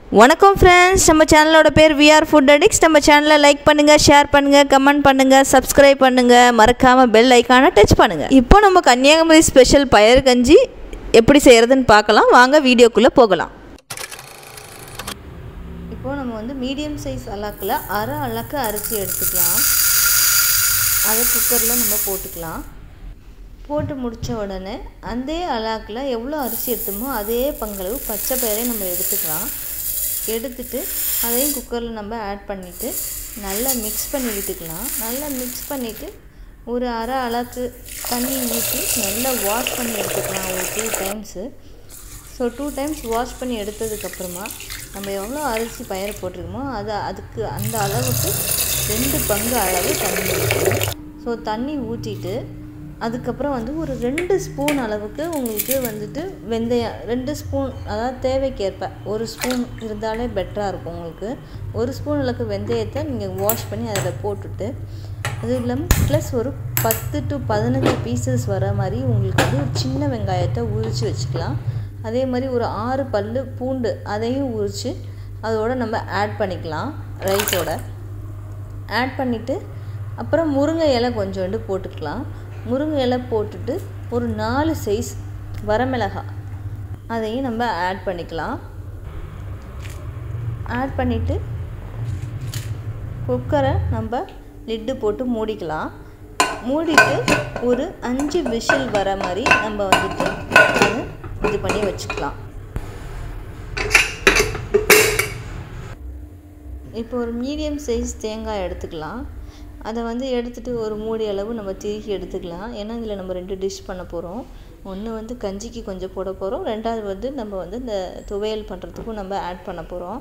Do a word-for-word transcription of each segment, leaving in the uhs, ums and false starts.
வணக்கம் ஃப்ரெண்ட்ஸ், நம்ம சேனலோட பேர் விஆர் ஃபுட் அடிக்ட்ஸ். நம்ம சேனலை லைக் பண்ணுங்கள், ஷேர் பண்ணுங்கள், கமெண்ட் பண்ணுங்கள், சப்ஸ்கிரைப் பண்ணுங்கள், மறக்காமல் பெல் ஐக்கானை டச் பண்ணுங்கள். இப்போ நம்ம கன்னியாகுமரி ஸ்பெஷல் பயறு கஞ்சி எப்படி செய்கிறதுன்னு பார்க்கலாம். வாங்க வீடியோக்குள்ளே போகலாம். இப்போது நம்ம வந்து மீடியம் சைஸ் அலாக்கில் அரை அலக்கு அரிசி எடுத்துக்கலாம். அதை குக்கரில் நம்ம போட்டுக்கலாம். போட்டு முடித்த உடனே அந்த அலாக்கில் எவ்வளோ அரிசி எடுத்தோமோ அதே பங்களவு பச்சை பயிரை நம்ம எடுத்துக்கலாம். எடுத்துட்டு அதையும் குக்கரில் நம்ம ஆட் பண்ணிவிட்டு நல்லா மிக்ஸ் பண்ணி விட்டுக்கலாம். நல்லா மிக்ஸ் பண்ணிவிட்டு ஒரு அரை அலக்கு தண்ணி ஊற்றி நல்லா வாஷ் பண்ணி எடுத்துக்கலாம் ஒரு two times. So two times wash பண்ணி எடுத்ததுக்கப்புறமா நம்ம எவ்வளோ அரிசி பயிரை போட்டிருக்கோமோ அதை அதுக்கு அந்த அளவுக்கு ரெண்டு பங்கு அளவு தண்ணி ஊற்றணும். ஸோ தண்ணி ஊற்றிட்டு அதுக்கப்புறம் வந்து ஒரு ரெண்டு ஸ்பூன் அளவுக்கு உங்களுக்கு வந்துட்டு வெந்தயம், ரெண்டு ஸ்பூன், அதாவது தேவைக்கேற்ப ஒரு ஸ்பூன் இருந்தாலே பெட்டராக இருக்கும் உங்களுக்கு. ஒரு ஸ்பூன் அளவுக்கு வெந்தயத்தை நீங்கள் வாஷ் பண்ணி அதில் போட்டுட்டு, அதுவும் இல்லாமல் ப்ளஸ் ஒரு பத்து டு பதினஞ்சு பீசஸ் வர மாதிரி உங்களுக்கு வந்து ஒரு சின்ன வெங்காயத்தை உரித்து வச்சுக்கலாம். அதே மாதிரி ஒரு ஆறு பல் பூண்டு அதையும் உரித்து அதோடு நம்ம ஆட் பண்ணிக்கலாம் ரைஸோட. ஆட் பண்ணிவிட்டு அப்புறம் முருங்கை இலை கொஞ்சோண்டு போட்டுக்கலாம். முருங்கை இலை போட்டுட்டு ஒரு நாலு சைஸ் வரமிளகாய் அதையும் நம்ம ஆட் பண்ணிக்கலாம். ஆட் பண்ணிவிட்டு குக்கரை நம்ம லிட்டு போட்டு மூடிக்கலாம். மூடிட்டு ஒரு அஞ்சு விசில் வர மாதிரி நம்ம வந்துட்டு அதை இது பண்ணி வச்சுக்கலாம். இப்போ ஒரு மீடியம் சைஸ் தேங்காய் எடுத்துக்கலாம். அதை வந்து எடுத்துகிட்டு ஒரு மூடி அளவு நம்ம திருக்கி எடுத்துக்கலாம். ஏன்னா இதில் நம்ம ரெண்டு டிஷ் பண்ண போகிறோம். ஒன்று வந்து கஞ்சிக்கு கொஞ்சம் போட போகிறோம், ரெண்டாவது வந்து நம்ம வந்து இந்த துவையல் பண்ணுறதுக்கும் நம்ம ஆட் பண்ண போகிறோம்.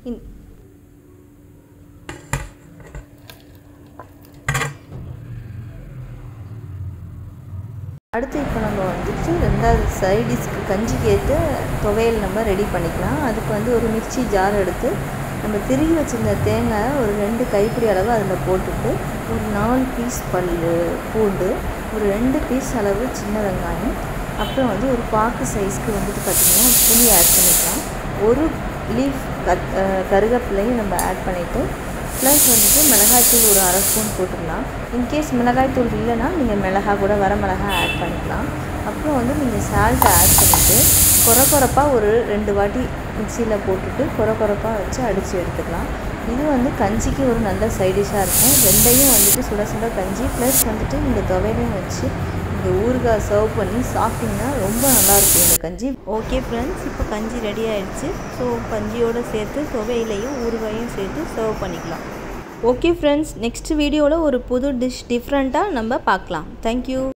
அடுத்து இப்போ நம்ம வந்துட்டு ரெண்டாவது சைடிஷ்க்கு கஞ்சிக்கு ஏற்ற துவையல் நம்ம ரெடி பண்ணிக்கலாம். அதுக்கு வந்து ஒரு மிக்சி ஜார் எடுத்து நம்ம திருகி வச்சுருந்த தேங்காய் ஒரு ரெண்டு கைப்பிடி அளவு அதில் போட்டுட்டு ஒரு நாலு பீஸ் பல் பூண்டு, ஒரு ரெண்டு பீஸ் அளவு சின்ன வெங்காயம், அப்புறம் வந்து ஒரு பாக்கு சைஸ்க்கு வந்துட்டு பார்த்திங்கன்னா புளி ஆட் பண்ணிக்கலாம். ஒரு லீஃப் கத் கருவேப்பிலையும் நம்ம ஆட் பண்ணிவிட்டு ப்ளஸ் வந்துட்டு மிளகாய்த்தூள் ஒரு அரை ஸ்பூன் போட்டுடலாம். இன்கேஸ் மிளகாய்த்தூள் இல்லைன்னா நீங்கள் மிளகாய் கூட வர மிளகாய் ஆட் பண்ணிக்கலாம். அப்புறம் வந்து நீங்கள் சால்ட்டை ஆட் பண்ணிவிட்டு கொர கொரப்பாக ஒரு ரெண்டு வாட்டி மிக்சியில் போட்டுட்டு கொர கொரப்பாக வச்சு அடித்து எடுத்துக்கலாம். இது வந்து கஞ்சிக்கு ஒரு நல்ல சைடிஷாக இருக்கும். ரெண்டையும் வந்துட்டு சுட சுட கஞ்சி ப்ளஸ் வந்துட்டு இந்த துவையலையும் வச்சு இந்த ஊறுகாய் சர்வ் பண்ணி சாப்பிட்டிங்கன்னா ரொம்ப நல்லாயிருக்கும் இந்த கஞ்சி. ஓகே ஃப்ரெண்ட்ஸ், இப்போ கஞ்சி ரெடி ஆகிடுச்சு. ஸோ கஞ்சியோடு சேர்த்து துவையிலையும் ஊறுகாயும் சேர்த்து சர்வ் பண்ணிக்கலாம். ஓகே ஃப்ரெண்ட்ஸ், நெக்ஸ்ட் வீடியோவில் ஒரு புது டிஷ் டிஃப்ரெண்ட்டாக நம்ம பார்க்கலாம். தேங்க்யூ.